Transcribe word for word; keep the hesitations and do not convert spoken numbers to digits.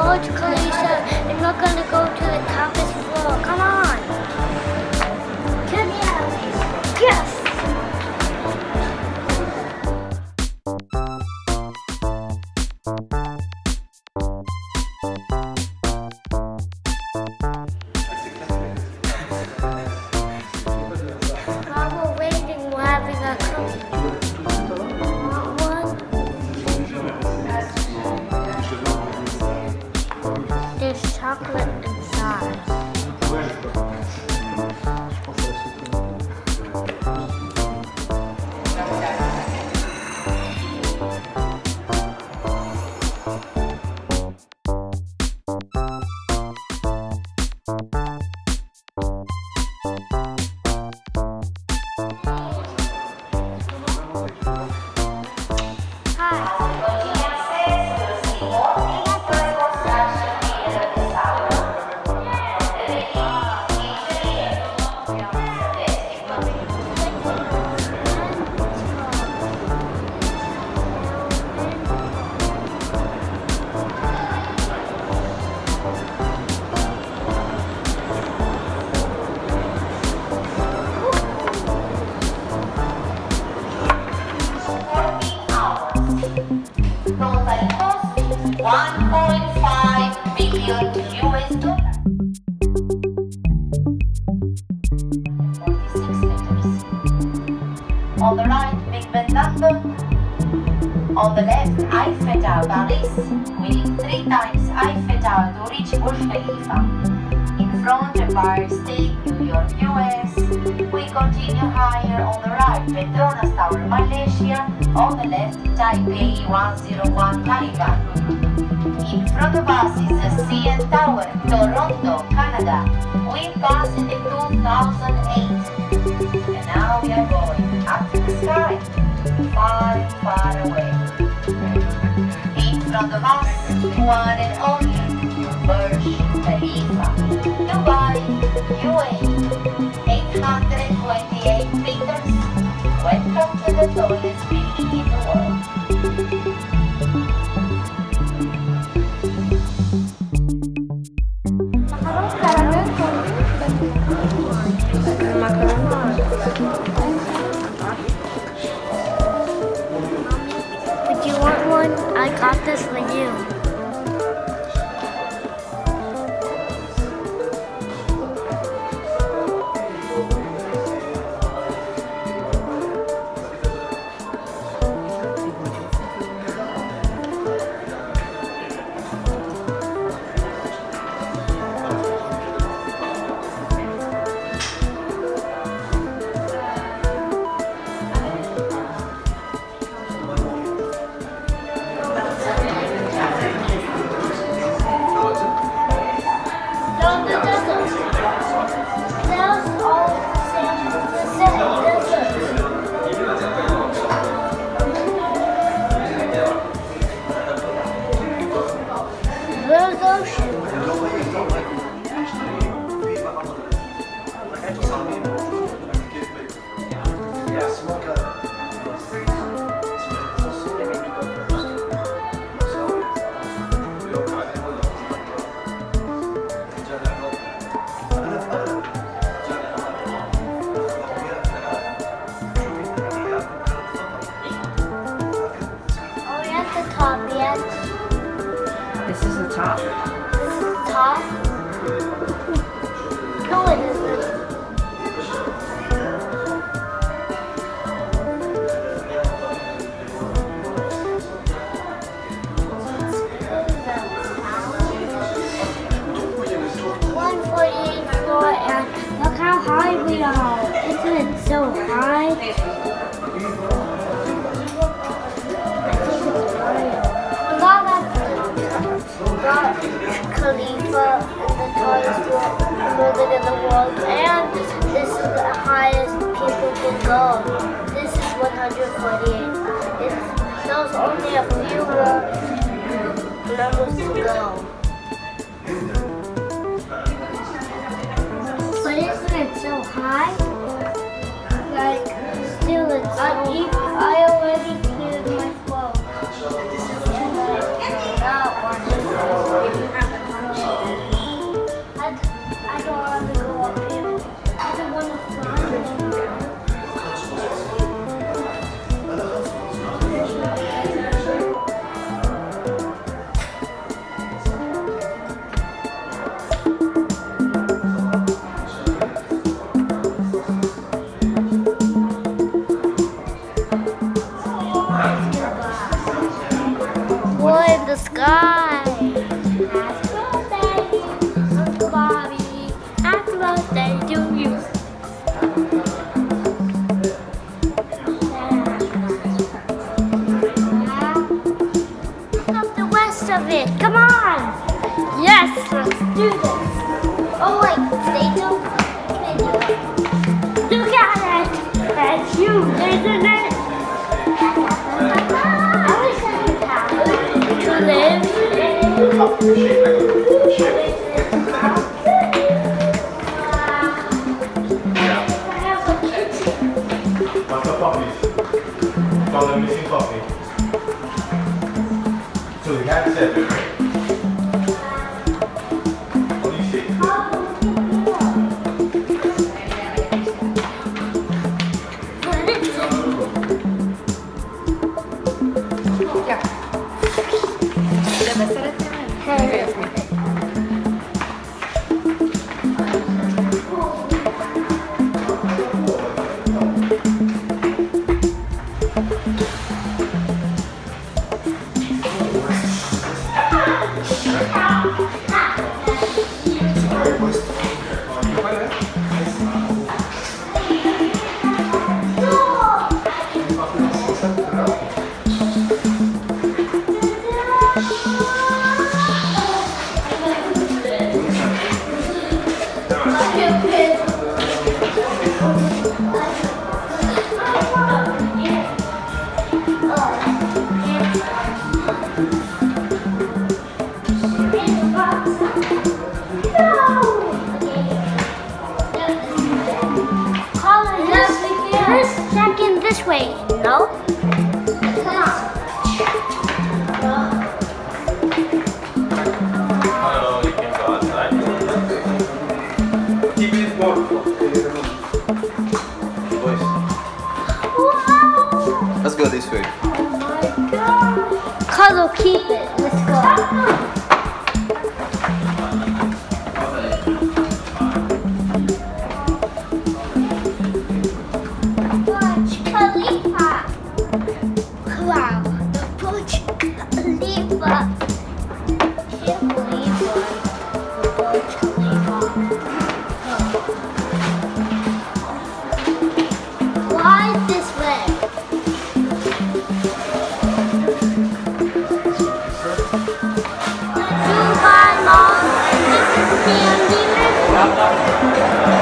Burj Khalifa, and we're gonna go to the toppest floor. Come on! Yes! Yes! While we're waiting, we're having a cookie. Want one? There's chocolate inside. one point five billion U S dollars. forty-six meters. On the right, Big Ben London. On the left, Eiffel Tower, Paris, winning three times Eiffel Tower to reach Burj Khalifa. In front, Empire State, New York, U S. We continue higher on the right, Petronas Tower, Malaysia. On the left, Taipei one oh one, Taiwan. In front of us is the C N Tower, Toronto, Canada. We passed in two thousand eight. And now we are going up to the sky, far, far away. In front of us, one and only, Burj Khalifa, Dubai, U A E, eight hundred twenty-eight meters. Welcome to the tallest building in the world. Would you want one? I got this for you. This is the top. This is the top? No, it isn't. one forty-eighth floor, and look how high we are. Isn't it so high? Burj Khalifa is the tallest building in the world, and this is the highest people can go. This is one hundred forty-eight. It's, there's only a few more levels to go. But isn't it so high? Like, still it's so high. I already cleared my phone. Not one. Bye. Happy birthday, Uncle Bobby. Happy birthday to you. Look up the rest of it. Come on. Yes, let's do this. Oh wait, stay tuned. Look at it. That's huge, isn't it? I wish I could have to live What's the puppies? Call them missing puppy. So the cat said it, right? What do you see? Deve essere te. This way, no? Come on. Oh, you can go outside. Keep it warm. Boys. Wow. Let's go this way. Oh my god. Cuddle, keep it. Let's go. Burj Khalifa. Wow, the Burj Khalifa. Can't believe it. The Burj Khalifa. Why this way? Dubai Mall. This is Candyland.